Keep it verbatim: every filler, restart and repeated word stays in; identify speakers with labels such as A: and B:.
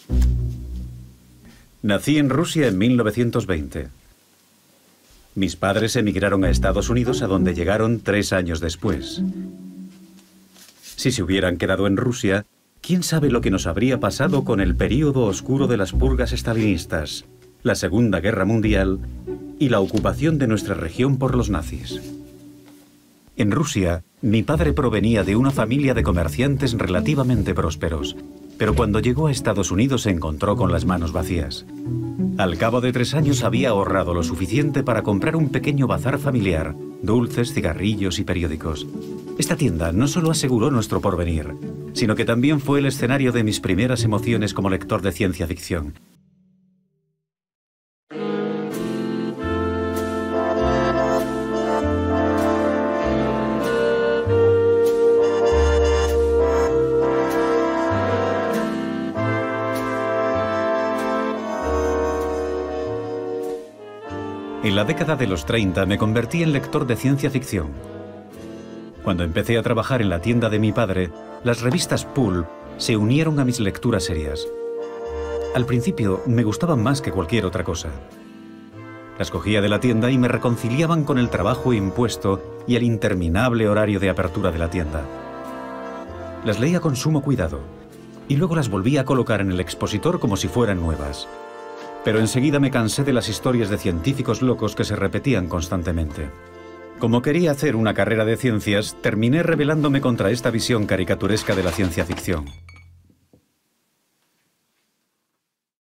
A: Nací en Rusia en mil novecientos veinte. Mis padres emigraron a Estados Unidos, a donde llegaron tres años después. Si se hubieran quedado en Rusia, quién sabe lo que nos habría pasado con el período oscuro de las purgas estalinistas, la Segunda Guerra Mundial y la ocupación de nuestra región por los nazis. En Rusia, mi padre provenía de una familia de comerciantes relativamente prósperos, pero cuando llegó a Estados Unidos se encontró con las manos vacías. Al cabo de tres años había ahorrado lo suficiente para comprar un pequeño bazar familiar, dulces, cigarrillos y periódicos. Esta tienda no solo aseguró nuestro porvenir, sino que también fue el escenario de mis primeras emociones como lector de ciencia ficción. En la década de los treinta me convertí en lector de ciencia ficción. Cuando empecé a trabajar en la tienda de mi padre, las revistas Pulp se unieron a mis lecturas serias. Al principio me gustaban más que cualquier otra cosa. Las cogía de la tienda y me reconciliaban con el trabajo impuesto y el interminable horario de apertura de la tienda. Las leía con sumo cuidado y luego las volvía a colocar en el expositor como si fueran nuevas. Pero enseguida me cansé de las historias de científicos locos que se repetían constantemente. Como quería hacer una carrera de ciencias, terminé rebelándome contra esta visión caricaturesca de la ciencia ficción.